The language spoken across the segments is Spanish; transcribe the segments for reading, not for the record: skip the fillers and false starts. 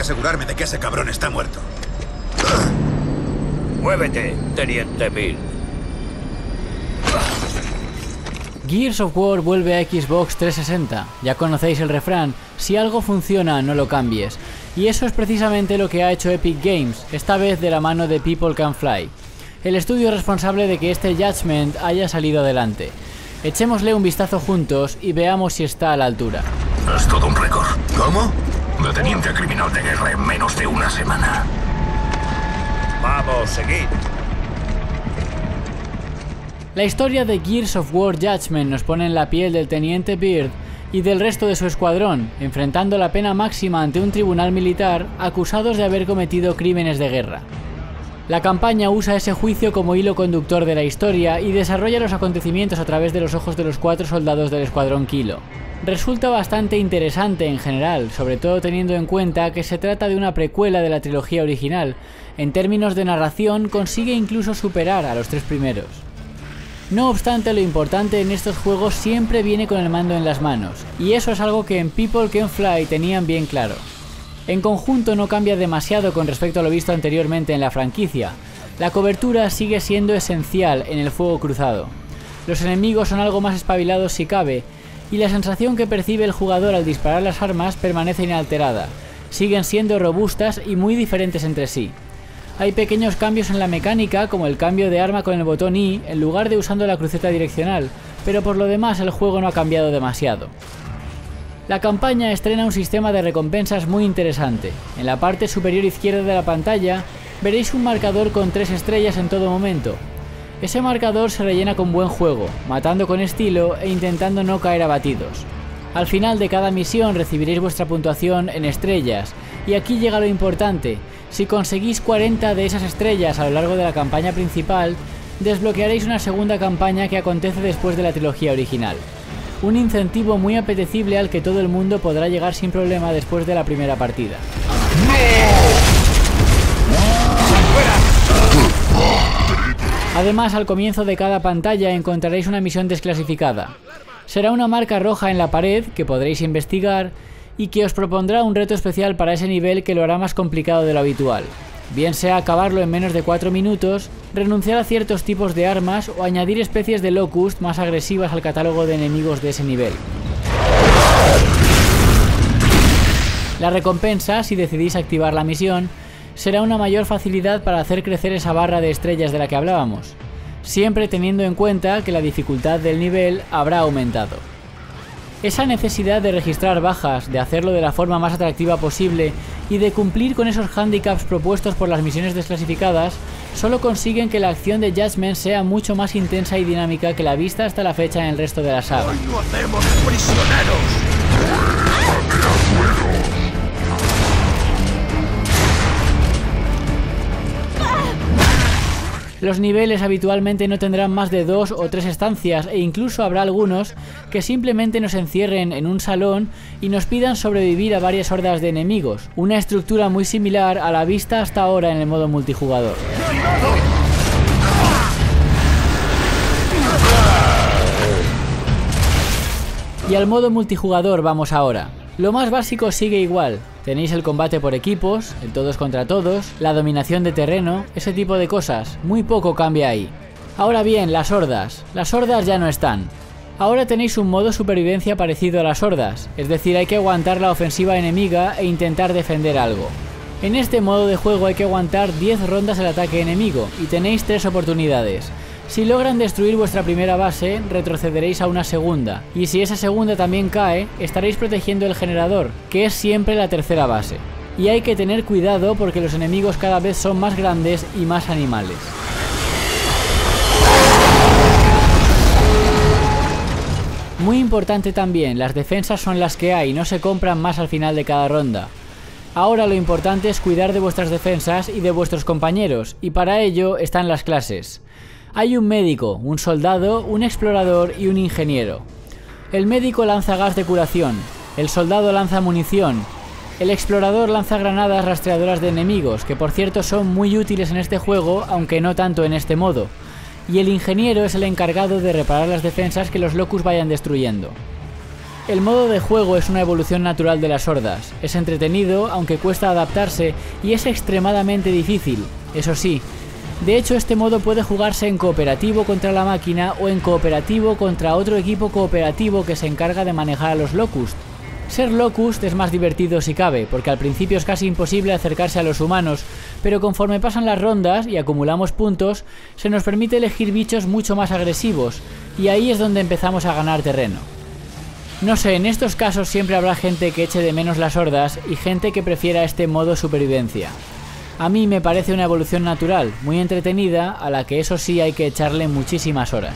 asegurarme de que ese cabrón está muerto. Muévete, Teniente Bill. Gears of War vuelve a Xbox 360. Ya conocéis el refrán, si algo funciona no lo cambies. Y eso es precisamente lo que ha hecho Epic Games, esta vez de la mano de People Can Fly, el estudio responsable de que este Judgment haya salido adelante. Echémosle un vistazo juntos y veamos si está a la altura. Es todo un récord. ¿Cómo? De teniente a criminal de guerra en menos de una semana. Vamos, seguid. La historia de Gears of War Judgment nos pone en la piel del teniente Byrd y del resto de su escuadrón, enfrentando la pena máxima ante un tribunal militar acusados de haber cometido crímenes de guerra. La campaña usa ese juicio como hilo conductor de la historia y desarrolla los acontecimientos a través de los ojos de los 4 soldados del Escuadrón Kilo. Resulta bastante interesante en general, sobre todo teniendo en cuenta que se trata de una precuela de la trilogía original. En términos de narración consigue incluso superar a los 3 primeros. No obstante, lo importante en estos juegos siempre viene con el mando en las manos, y eso es algo que en People Can Fly tenían bien claro. En conjunto no cambia demasiado con respecto a lo visto anteriormente en la franquicia. La cobertura sigue siendo esencial en el fuego cruzado. Los enemigos son algo más espabilados si cabe, y la sensación que percibe el jugador al disparar las armas permanece inalterada. Siguen siendo robustas y muy diferentes entre sí. Hay pequeños cambios en la mecánica, como el cambio de arma con el botón Y en lugar de usando la cruceta direccional, pero por lo demás el juego no ha cambiado demasiado. La campaña estrena un sistema de recompensas muy interesante. En la parte superior izquierda de la pantalla veréis un marcador con 3 estrellas en todo momento. Ese marcador se rellena con buen juego, matando con estilo e intentando no caer abatidos. Al final de cada misión recibiréis vuestra puntuación en estrellas, y aquí llega lo importante. Si conseguís 40 de esas estrellas a lo largo de la campaña principal, desbloquearéis una segunda campaña que acontece después de la trilogía original. Un incentivo muy apetecible al que todo el mundo podrá llegar sin problema después de la primera partida. Además, al comienzo de cada pantalla encontraréis una misión desclasificada. Será una marca roja en la pared que podréis investigar y que os propondrá un reto especial para ese nivel que lo hará más complicado de lo habitual. Bien sea acabarlo en menos de 4 minutos, renunciar a ciertos tipos de armas o añadir especies de locust más agresivas al catálogo de enemigos de ese nivel. La recompensa, si decidís activar la misión, será una mayor facilidad para hacer crecer esa barra de estrellas de la que hablábamos, siempre teniendo en cuenta que la dificultad del nivel habrá aumentado. Esa necesidad de registrar bajas, de hacerlo de la forma más atractiva posible y de cumplir con esos handicaps propuestos por las misiones desclasificadas solo consiguen que la acción de Judgment sea mucho más intensa y dinámica que la vista hasta la fecha en el resto de la saga. ¡Hoy no hacemos prisioneros! Los niveles habitualmente no tendrán más de 2 o 3 estancias e incluso habrá algunos que simplemente nos encierren en un salón y nos pidan sobrevivir a varias hordas de enemigos, una estructura muy similar a la vista hasta ahora en el modo multijugador. Y al modo multijugador vamos ahora. Lo más básico sigue igual. Tenéis el combate por equipos, el todos contra todos, la dominación de terreno, ese tipo de cosas. Muy poco cambia ahí. Ahora bien, las hordas. Las hordas ya no están. Ahora tenéis un modo supervivencia parecido a las hordas, es decir, hay que aguantar la ofensiva enemiga e intentar defender algo. En este modo de juego hay que aguantar 10 rondas el ataque enemigo y tenéis 3 oportunidades. Si logran destruir vuestra primera base, retrocederéis a una segunda, y si esa segunda también cae, estaréis protegiendo el generador, que es siempre la tercera base. Y hay que tener cuidado porque los enemigos cada vez son más grandes y más animales. Muy importante también, las defensas son las que hay, no se compran más al final de cada ronda. Ahora lo importante es cuidar de vuestras defensas y de vuestros compañeros, y para ello están las clases. Hay un médico, un soldado, un explorador y un ingeniero. El médico lanza gas de curación, el soldado lanza munición, el explorador lanza granadas rastreadoras de enemigos, que por cierto son muy útiles en este juego, aunque no tanto en este modo, y el ingeniero es el encargado de reparar las defensas que los locus vayan destruyendo. El modo de juego es una evolución natural de las hordas, es entretenido aunque cuesta adaptarse y es extremadamente difícil, eso sí. De hecho, este modo puede jugarse en cooperativo contra la máquina o en cooperativo contra otro equipo cooperativo que se encarga de manejar a los Locust. Ser Locust es más divertido si cabe, porque al principio es casi imposible acercarse a los humanos, pero conforme pasan las rondas y acumulamos puntos, se nos permite elegir bichos mucho más agresivos, y ahí es donde empezamos a ganar terreno. No sé, en estos casos siempre habrá gente que eche de menos las hordas y gente que prefiera este modo supervivencia. A mí me parece una evolución natural, muy entretenida, a la que eso sí hay que echarle muchísimas horas.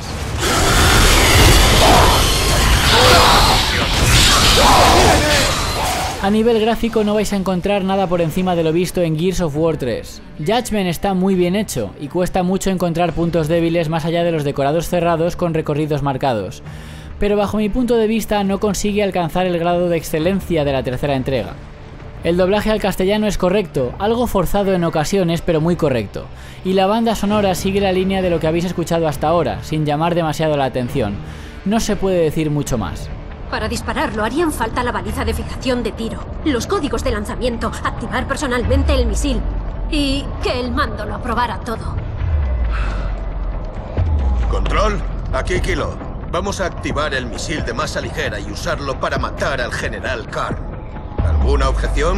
A nivel gráfico no vais a encontrar nada por encima de lo visto en Gears of War 3. Judgment está muy bien hecho y cuesta mucho encontrar puntos débiles más allá de los decorados cerrados con recorridos marcados. Pero bajo mi punto de vista no consigue alcanzar el grado de excelencia de la tercera entrega. El doblaje al castellano es correcto, algo forzado en ocasiones pero muy correcto, y la banda sonora sigue la línea de lo que habéis escuchado hasta ahora, sin llamar demasiado la atención. No se puede decir mucho más. Para dispararlo harían falta la baliza de fijación de tiro, los códigos de lanzamiento, activar personalmente el misil y que el mando lo aprobara todo. Control, aquí Kilo. Vamos a activar el misil de masa ligera y usarlo para matar al General Karn. ¿Alguna objeción?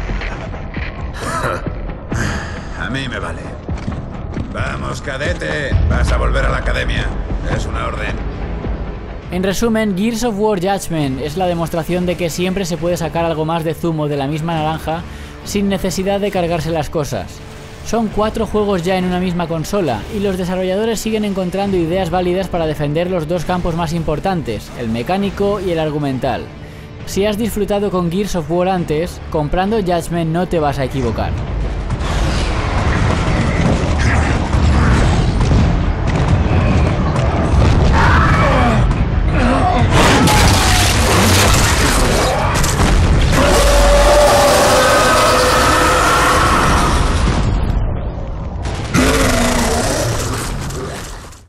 A mí me vale. Vamos, cadete. Vas a volver a la academia. Es una orden. En resumen, Gears of War Judgment es la demostración de que siempre se puede sacar algo más de zumo de la misma naranja sin necesidad de cargarse las cosas. Son 4 juegos ya en una misma consola y los desarrolladores siguen encontrando ideas válidas para defender los dos campos más importantes, el mecánico y el argumental. Si has disfrutado con Gears of War antes, comprando Judgment no te vas a equivocar.